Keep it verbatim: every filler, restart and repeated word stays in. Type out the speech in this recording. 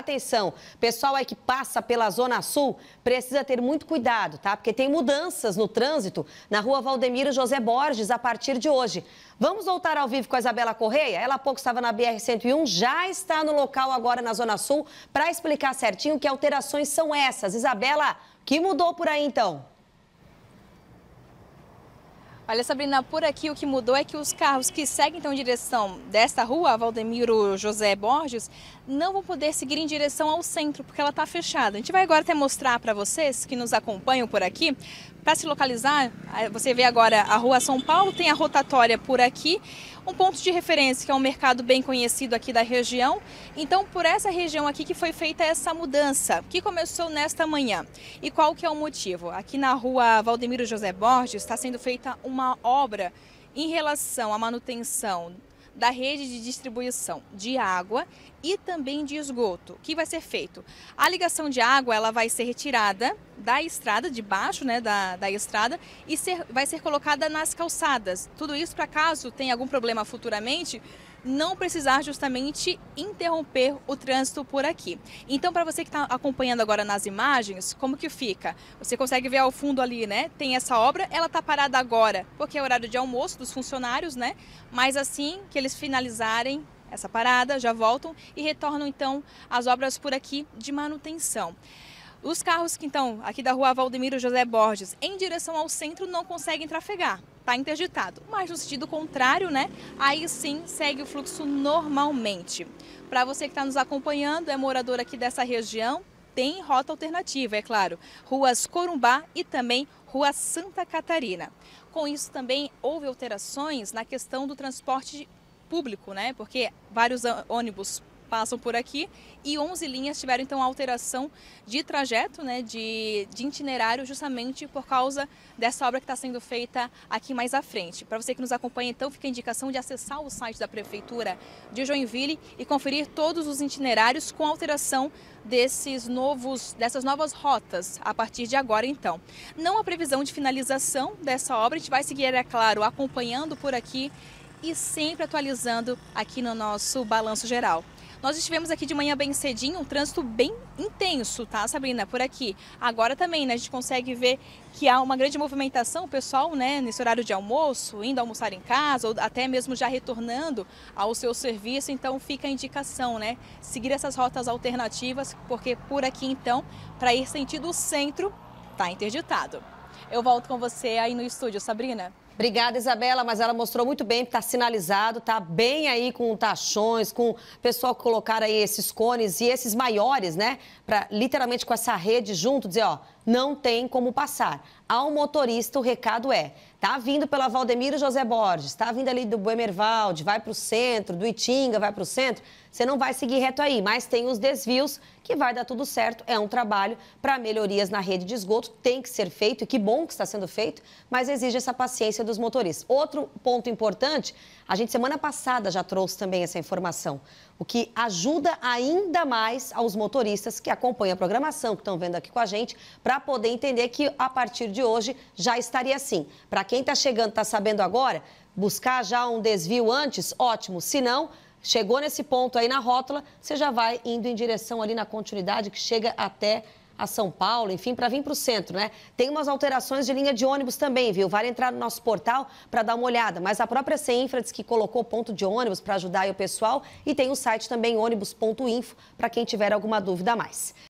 Atenção, pessoal aí que passa pela Zona Sul precisa ter muito cuidado, tá? Porque tem mudanças no trânsito na rua Valdemiro José Borges a partir de hoje. Vamos voltar ao vivo com a Isabela Correia? Ela há pouco estava na B R cento e um, já está no local agora na Zona Sul para explicar certinho que alterações são essas. Isabela, o que mudou por aí então? Olha, Sabrina, por aqui o que mudou é que os carros que seguem então em direção desta rua, Valdemiro José Borges, não vão poder seguir em direção ao centro, porque ela está fechada. A gente vai agora até mostrar para vocês que nos acompanham por aqui, para se localizar. Você vê agora a rua São Paulo, tem a rotatória por aqui, um ponto de referência que é um mercado bem conhecido aqui da região. Então, por essa região aqui que foi feita essa mudança, que começou nesta manhã. E qual que é o motivo? Aqui na rua Valdemiro José Borges está sendo feita uma obra em relação à manutenção da rede de distribuição de água e também de esgoto. O que vai ser feito? A ligação de água ela vai ser retirada da estrada, de baixo né, da, da estrada, e ser, vai ser colocada nas calçadas. Tudo isso para caso tenha algum problema futuramente, não precisar justamente interromper o trânsito por aqui. Então, para você que está acompanhando agora nas imagens, como que fica? Você consegue ver ao fundo ali, né? Tem essa obra, ela está parada agora, porque é horário de almoço dos funcionários, né? Mas assim que eles finalizarem essa parada, já voltam e retornam então as obras por aqui de manutenção. Os carros que então, aqui da rua Valdemiro José Borges, em direção ao centro, não conseguem trafegar. Está interditado. Mas no sentido contrário, né? Aí sim segue o fluxo normalmente. Para você que está nos acompanhando, é morador aqui dessa região, tem rota alternativa, é claro. Ruas Corumbá e também Rua Santa Catarina. Com isso também houve alterações na questão do transporte público, né? Porque vários ônibus passam por aqui e onze linhas tiveram então alteração de trajeto, né, de, de itinerário, justamente por causa dessa obra que está sendo feita aqui mais à frente. Para você que nos acompanha, então, fica a indicação de acessar o site da Prefeitura de Joinville e conferir todos os itinerários com alteração desses novos, dessas novas rotas a partir de agora, então. Não há previsão de finalização dessa obra, a gente vai seguir, é claro, acompanhando por aqui e sempre atualizando aqui no nosso balanço geral. Nós estivemos aqui de manhã bem cedinho, um trânsito bem intenso, tá, Sabrina, por aqui. Agora também, né, a gente consegue ver que há uma grande movimentação, o pessoal, né, nesse horário de almoço, indo almoçar em casa, ou até mesmo já retornando ao seu serviço. Então fica a indicação, né, seguir essas rotas alternativas, porque por aqui, então, para ir sentido centro, tá interditado. Eu volto com você aí no estúdio, Sabrina. Obrigada, Isabela, mas ela mostrou muito bem que está sinalizado, tá bem aí com tachões, com o pessoal que colocaram aí esses cones e esses maiores, né? Para literalmente com essa rede junto, dizer, ó, não tem como passar. Ao motorista, o recado é, tá vindo pela Valdemiro José Borges, tá vindo ali do Buemervalde, vai para o centro, do Itinga, vai para o centro, você não vai seguir reto aí, mas tem os desvios que vai dar tudo certo, é um trabalho para melhorias na rede de esgoto, tem que ser feito, e que bom que está sendo feito, mas exige essa paciência dos motoristas. Outro ponto importante, a gente semana passada já trouxe também essa informação, o que ajuda ainda mais aos motoristas que acompanham a programação, que estão vendo aqui com a gente, para poder entender que a partir de hoje já estaria assim. Para quem está chegando, está sabendo agora, buscar já um desvio antes, ótimo, se não, chegou nesse ponto aí na rótula, você já vai indo em direção ali na continuidade que chega até a São Paulo, enfim, para vir para o centro, né? Tem umas alterações de linha de ônibus também, viu? Vale entrar no nosso portal para dar uma olhada, mas a própria CEINFRA diz que colocou ponto de ônibus para ajudar aí o pessoal e tem o site também ônibus ponto info para quem tiver alguma dúvida a mais.